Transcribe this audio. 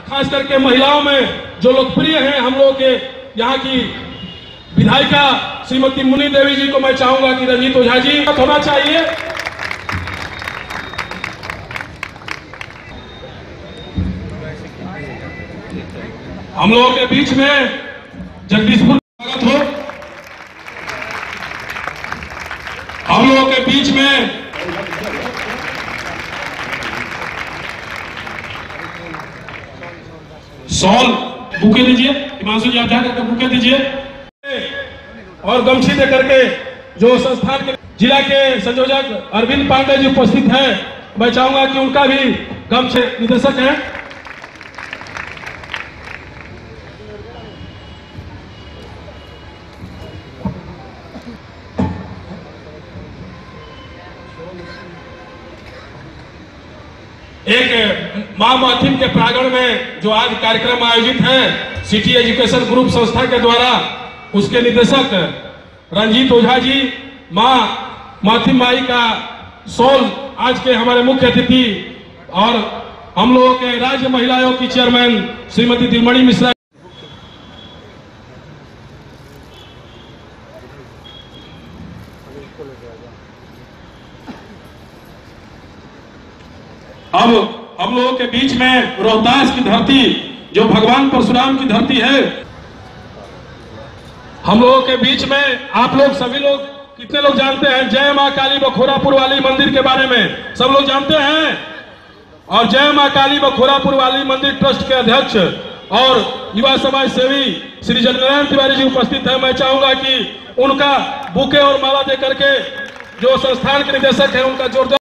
खास करके महिलाओं में जो लोकप्रिय हैं हम लोगों के यहाँ की विधायिका श्रीमती मुनि देवी जी को मैं चाहूंगा कि रंजीत ओझा जी होना चाहिए। हम लोगों के बीच में जगदीशपुर स्वागत हो। हम लोगों के बीच में सॉल बुके दीजिए, हिमांशु जी आप जाकर बुके दीजिए और गमछी दे करके जो संस्थान के जिला के संयोजक अरविंद पांडे जी उपस्थित हैं, मैं चाहूंगा कि उनका भी गमछे निदेशक हैं। एक मां माथिम के प्रांगण में जो आज कार्यक्रम आयोजित है सिटी एजुकेशन ग्रुप संस्था के द्वारा, उसके निदेशक रंजीत ओझा जी मां माथिम माई का शॉल आज के हमारे मुख्य अतिथि और हम लोगों के राज्य महिला आयोग की चेयरमैन श्रीमती दिलमणि मिश्रा। अब हम लोगों के बीच में रोहतास की धरती जो भगवान परशुराम की धरती है, हम लोगों के बीच में आप लोग सभी लोग कितने लोग जानते हैं जय मां काली बखोरापुर वाली मंदिर के बारे में? सब लोग जानते हैं। और जय मां काली बखोरापुर वाली मंदिर ट्रस्ट के अध्यक्ष और युवा समाज सेवी श्री जगनारायण तिवारी जी उपस्थित है। मैं चाहूंगा कि उनका बुके और माला दे करके जो संस्थान के निदेशक है उनका जोरदार